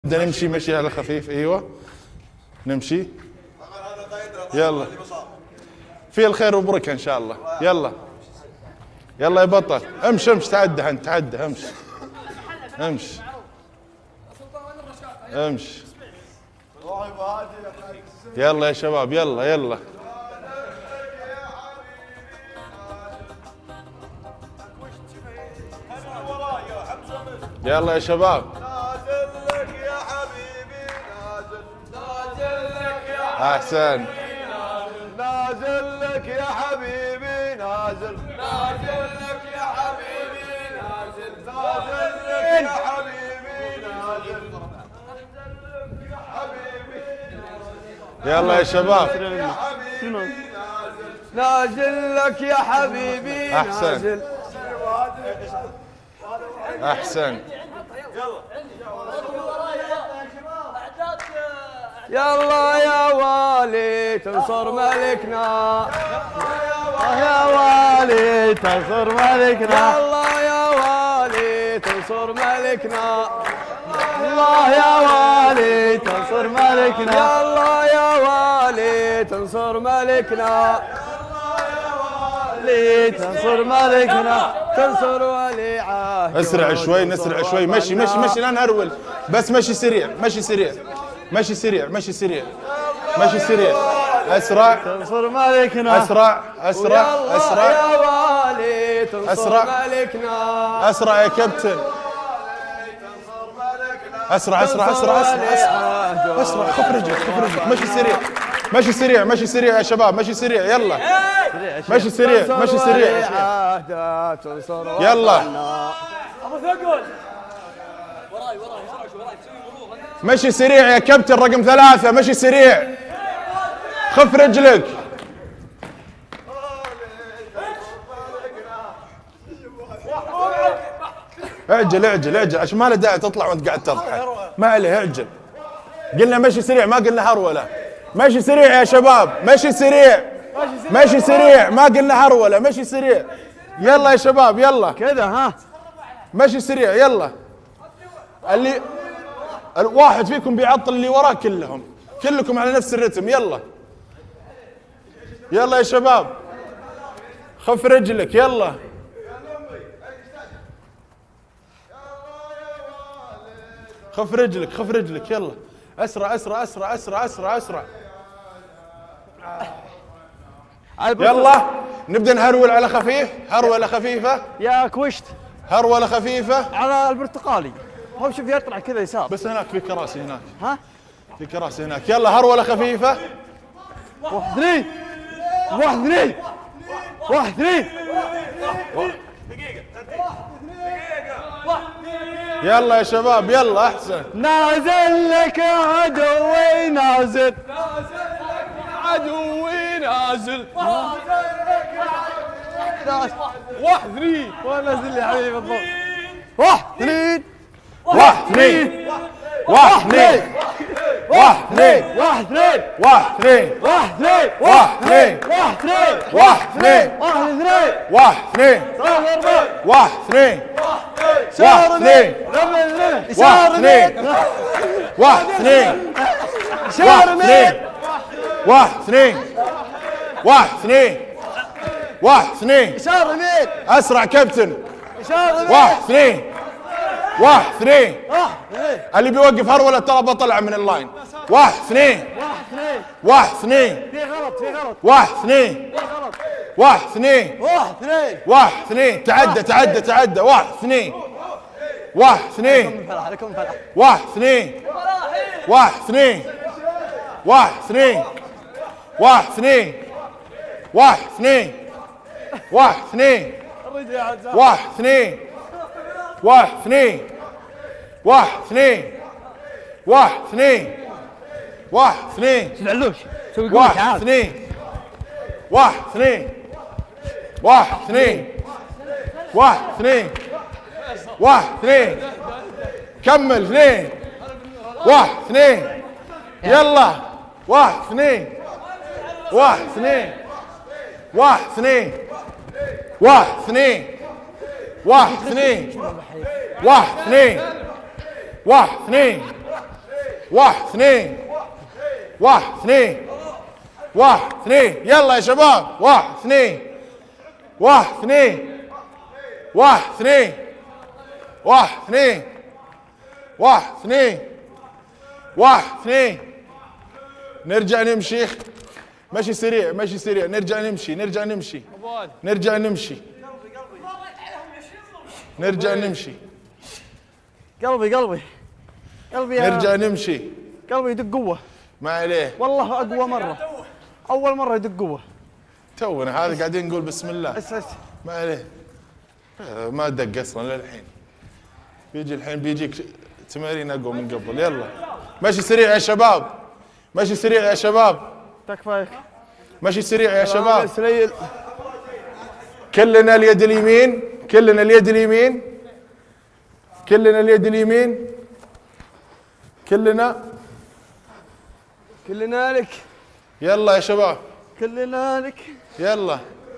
بدنا نمشي مشي على خفيف. ايوه نمشي يلا في الخير وبركه ان شاء الله. يلا يلا يا بطل امشي امشي تعدى انت تعدى امشي امشي امشي يلا يا شباب يلا يلا يلا يا شباب نازل لك يا حبيبي نازل لك يا احسن نازل لك يا حبيبي نازل لك يا حبيبي نازل لك يا حبيبي نازل لك يا حبيبي يلا يا شباب نازل لك يا حبيبي احسن احسن يلا يا والي تنصر ملكنا يا والي تنصر ملكنا الله يا والي تنصر ملكنا الله يا والي تنصر ملكنا يا الله يا والي تنصر ملكنا تنصر ملكنا تنصر ولي عهد. اسرع شوي نسرع شوي مشي مشي مشي لا نهرول بس مشي سريع مشي سريع مشي سريع مشي سريع مشي سريع اسرع تنصر ملكنا اسرع اسرع اسرع يا والي تنصر أسرع. ملكنا اسرع يا كابتن اسرع اسرع اسرع اسرع اسرع خف رجلك خف رجلك مشي سريع مشي سريع مشي سريع يا شباب مشي سريع يلا مشي سريع مشي سريع يلا ابو ثقل وراي وراي مشي سريع يا كابتن رقم 3 مشي سريع خف رجلك اعجل اعجل اعجل عشان ما له داعي تطلع وانت قاعد تضحك ما عليه اعجل قلنا مشي سريع ما قلنا هرولة مشي سريع يا شباب مشي سريع مشي سريع ما قلنا هرولة مشي سريع يلا يا شباب يلا كذا ها مشي سريع يلا اللي الواحد فيكم بيعطل اللي وراه كلكم على نفس الرتم يلا يلا يا شباب خف رجلك يلا خف رجلك خف رجلك يلا اسرع اسرع اسرع اسرع اسرع اسرع يلا نبدا نهرول على خفيف هرولة خفيفة يا كوشت هرولة خفيفة على البرتقالي هو شوف يطلع كذا يسار بس هناك في كراسي هناك ها في كراسي هناك يلا هرولة خفيفة 1 2 1 2 1 2 يلا يا شباب يلا احسن نازل لك يا عدوي نازل عدوي نازل 1 3 ونزل يا حبيبي بالضبط 1 3 1 2 1 2 1 2 1 2 1 2 1 2 1 2 1 2 1 2 1 2 1 2 صار 1 2 يسار 2 1 2 يسار 1 2 1 2 1 2 يسار يمين اسرع كابتن يسار يمين 1 2 1 2 اللي بيوقف هرولة ترى بطلع من اللاين 1 2 1 2 في غلط في غلط 1 2 في غلط 1 2 1 2 1 2 تعدى تعدى تعدى 1 2 1 2 فلاح لكم فلاح 1 2 1 2 1 2 1 2 1 2 1 2 الرجل يا عزام 1 2 1 2 1 2 1 2 1 2 العلوش سوي 1 2 1 2 1 2 1 2 1 2 كمل 2 1 2 يلا 1 2 1 2 1 2 1 2 1 2 1 2 1 2 واحد اثنين واحد اثنين واحد اثنين يلا يا شباب واحد اثنين واحد اثنين واحد اثنين واحد اثنين واحد اثنين واحد اثنين نرجع نمشي مشي سريع مشي سريع نرجع نمشي نرجع نمشي نرجع نمشي نرجع نمشي قلبي قلبي قلبي نرجع نمشي قلبي يدق قوة ما عليه والله أقوى مرة أول مرة يدق قوة تونا هذا قاعدين نقول بسم الله بس ما عليه ما دق اصلا للحين بيجي الحين بيجيك تمارين اقوى من قبل يلا مشي سريع يا شباب مشي سريع يا شباب تكفى مشي سريع يا شباب سليل كلنا اليد اليمين كلنا اليد اليمين كلنا اليد اليمين كلنا كلنا لك يلا يا شباب كلنا لك يلا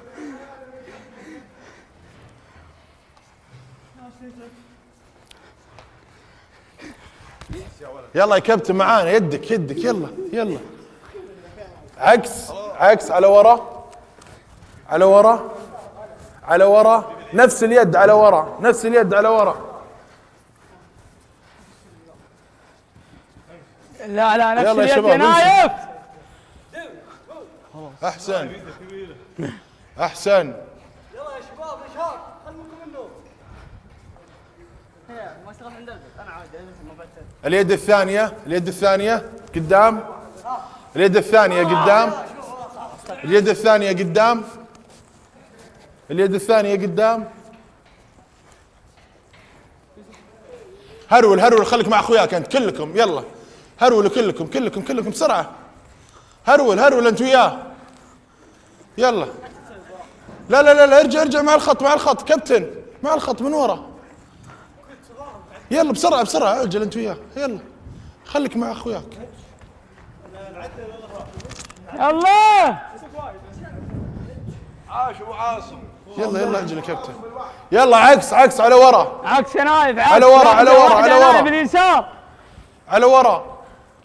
يلا يا كابتن معانا يدك يدك يلا يلا عكس عكس على ورا على ورا على ورا نفس اليد على ورا نفس اليد على ورا لا لا نفس يلا يا اليد شباب، يا نايف. احسن احسن يلا يا شباب نشاط خلوكم منه. ما اشتغل عند انا عادي ما بعتذر. اليد الثانية اليد الثانية قدام اليد الثانية قدام اليد الثانية قدام اليد الثانية قدام هرول هرول خليك مع اخوياك انت كلكم يلا هرولوا كلكم كلكم كلكم بسرعة هرول هرول انت وياه يلا لا لا لا لا ارجع ارجع مع الخط مع الخط كابتن مع الخط من ورا يلا بسرعة بسرعة اجل انت وياه يلا خليك مع اخوياك الله عاش ابو عاصم يلا يلا اجل يا كابتن يلا عكس عكس على ورا عكس يا نايف عكس. على ورا على ورا على ورا باليسار على ورا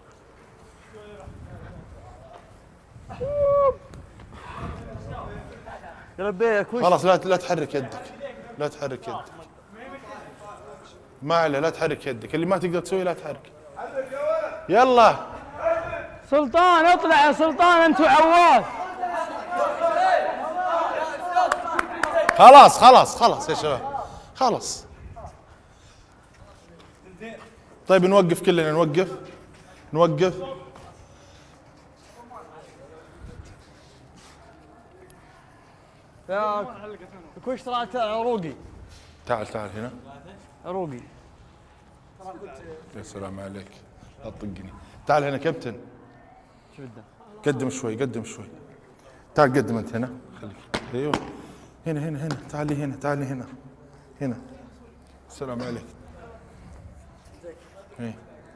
يربيك وش خلاص لا تحرك يدك لا تحرك يدك ما عليه لا تحرك يدك اللي ما تقدر تسوي لا تحرك يلا سلطان اطلع يا سلطان انت وعواف. خلاص خلاص خلاص يا شباب خلاص طيب نوقف كلنا نوقف نوقف يا كوش طلعت عروقي تعال تعال هنا عروقي يا سلام عليك لا تطقني تعال هنا كابتن شو بده قدم شوي قدم شوي تعال قدم انت هنا خليك ايوه هنا هنا هنا تعالي هنا تعالي هنا هنا السلام عليك ايه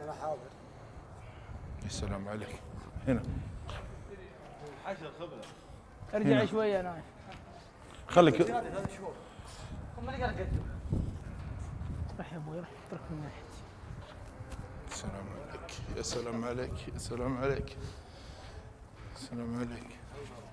السلام عليك هنا ارجع شوي يا نايف. خليك روح يا ابوي روح اترك من ناحيتي. السلام عليك يا سلام عليك يا سلام عليك السلام عليك